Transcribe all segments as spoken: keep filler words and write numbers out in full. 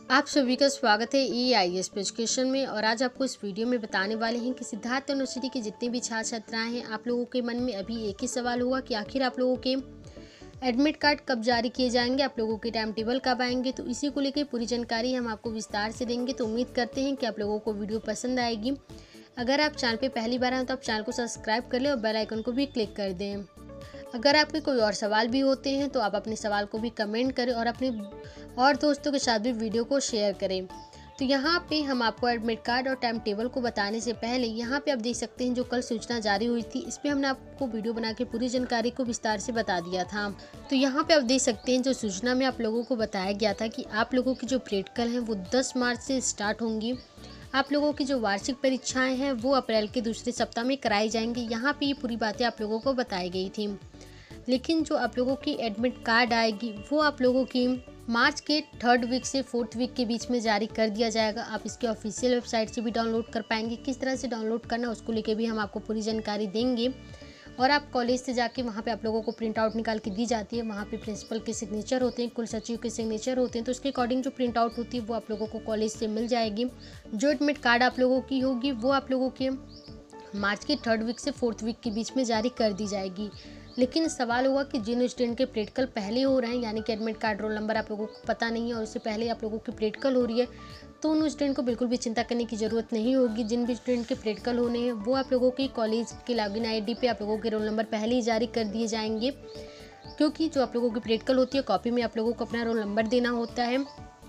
आप सभी का स्वागत है ई आई एस एजुकेशन में। और आज आपको इस वीडियो में बताने वाले हैं कि सिद्धार्थ यूनिवर्सिटी के जितने भी छात्र छात्राएं हैं, आप लोगों के मन में अभी एक ही सवाल होगा कि आखिर आप लोगों के एडमिट कार्ड कब जारी किए जाएंगे, आप लोगों के टाइम टेबल कब आएंगे। तो इसी को लेकर पूरी जानकारी हम आपको विस्तार से देंगे। तो उम्मीद करते हैं कि आप लोगों को वीडियो पसंद आएगी। अगर आप चैनल पर पहली बार आए तो आप चैनल को सब्सक्राइब कर लें और बेल आइकन को भी क्लिक कर दें। अगर आपके कोई और सवाल भी होते हैं तो आप अपने सवाल को भी कमेंट करें और अपने और दोस्तों के साथ भी वीडियो को शेयर करें। तो यहाँ पे हम आपको एडमिट कार्ड और टाइम टेबल को बताने से पहले यहाँ पे आप देख सकते हैं जो कल सूचना जारी हुई थी, इस पर हमने आपको वीडियो बना के पूरी जानकारी को विस्तार से बता दिया था। तो यहाँ पे आप देख सकते हैं जो सूचना में आप लोगों को बताया गया था कि आप लोगों की जो प्रैक्टिकल हैं वो दस मार्च से स्टार्ट होंगी। आप लोगों की जो वार्षिक परीक्षाएं हैं वो अप्रैल के दूसरे सप्ताह में कराई जाएंगी। यहाँ पे ये पूरी बातें आप लोगों को बताई गई थी। लेकिन जो आप लोगों की एडमिट कार्ड आएगी वो आप लोगों की मार्च के थर्ड वीक से फोर्थ वीक के बीच में जारी कर दिया जाएगा। आप इसके ऑफिशियल वेबसाइट से भी डाउनलोड कर पाएंगे। किस तरह से डाउनलोड करना उसको लेके भी हम आपको पूरी जानकारी देंगे। और आप कॉलेज से जाके वहाँ पे आप लोगों को प्रिंट आउट निकाल के दी जाती है। वहाँ पे प्रिंसिपल के सिग्नेचर होते हैं, कुल सचिव के सिग्नेचर होते हैं। तो उसके अकॉर्डिंग जो प्रिंट आउट होती है वो आप लोगों को कॉलेज से मिल जाएगी। जो एडमिट कार्ड आप लोगों की होगी वो आप लोगों के मार्च के थर्ड वीक से फोर्थ वीक के बीच में जारी कर दी जाएगी। लेकिन सवाल होगा कि जिन स्टूडेंट के प्रैक्टिकल पहले हो रहे हैं, यानी कि एडमिट कार्ड रोल नंबर आप लोगों को पता नहीं है और उससे पहले आप लोगों की प्रैक्टिकल हो रही है, तो उन स्टूडेंट को बिल्कुल भी चिंता करने की ज़रूरत नहीं होगी। जिन भी स्टूडेंट के प्रैक्टिकल होने हैं वो आप लोगों की कॉलेज की लॉगिन आई डी पे आप लोगों के रोल नंबर पहले ही जारी कर दिए जाएंगे। क्योंकि जो आप लोगों की प्रैक्टिकल होती है कॉपी में आप लोगों को अपना रोल नंबर देना होता है,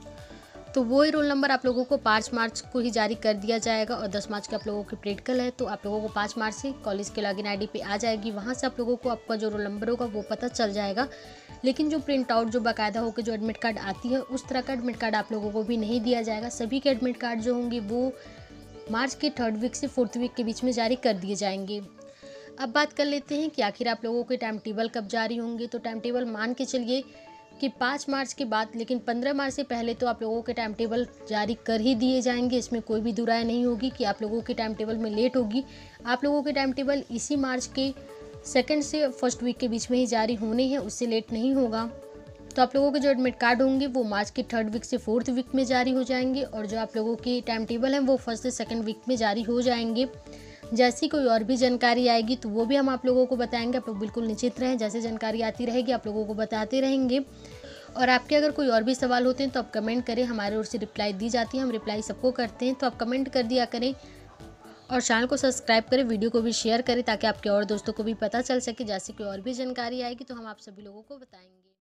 तो वो ही रोल नंबर आप लोगों को पाँच मार्च को ही जारी कर दिया जाएगा। और दस मार्च का आप लोगों की प्रैक्टिकल है तो आप लोगों को पाँच मार्च से कॉलेज के लॉगिन आईडी पे आ जाएगी। वहाँ से आप लोगों को आपका जो रोल नंबर होगा वो पता चल जाएगा। लेकिन जो प्रिंट आउट जो बाकायदा होकर जो एडमिट कार्ड आती है उस तरह का एडमिट कार्ड आप लोगों को भी नहीं दिया जाएगा। सभी के एडमिट कार्ड जो होंगे वो मार्च के थर्ड वीक से फोर्थ वीक के बीच में जारी कर दिए जाएंगे। अब बात कर लेते हैं कि आखिर आप लोगों के टाइम टेबल कब जारी होंगे। तो टाइम टेबल मान के चलिए कि पाँच मार्च के बाद, लेकिन पंद्रह मार्च से पहले तो आप लोगों के टाइम टेबल जारी कर ही दिए जाएंगे। इसमें कोई भी दुराय नहीं होगी कि आप लोगों के टाइम टेबल में लेट होगी। आप लोगों के टाइम टेबल इसी मार्च के सेकंड से फर्स्ट वीक के बीच में ही जारी होने हैं, उससे लेट नहीं होगा। तो आप लोगों के जो एडमिट कार्ड होंगे वो मार्च के थर्ड वीक से फोर्थ वीक में जारी हो जाएंगे। और जो आप लोगों के टाइम टेबल हैं वो फर्स्ट से सेकेंड वीक में जारी हो जाएंगे। जैसी कोई और भी जानकारी आएगी तो वो भी हम आप लोगों को बताएंगे। आप लोग बिल्कुल निश्चित रहें, जैसे जानकारी आती रहेगी आप लोगों को बताते रहेंगे। और आपके अगर कोई और भी सवाल होते हैं तो आप कमेंट करें, हमारे ओर से रिप्लाई दी जाती है, हम रिप्लाई सबको करते हैं। तो आप कमेंट कर दिया करें और चैनल को सब्सक्राइब करें, वीडियो को भी शेयर करें ताकि आपके और दोस्तों को भी पता चल सके। जैसे कोई और भी जानकारी आएगी तो हम आप सभी लोगों को बताएंगे।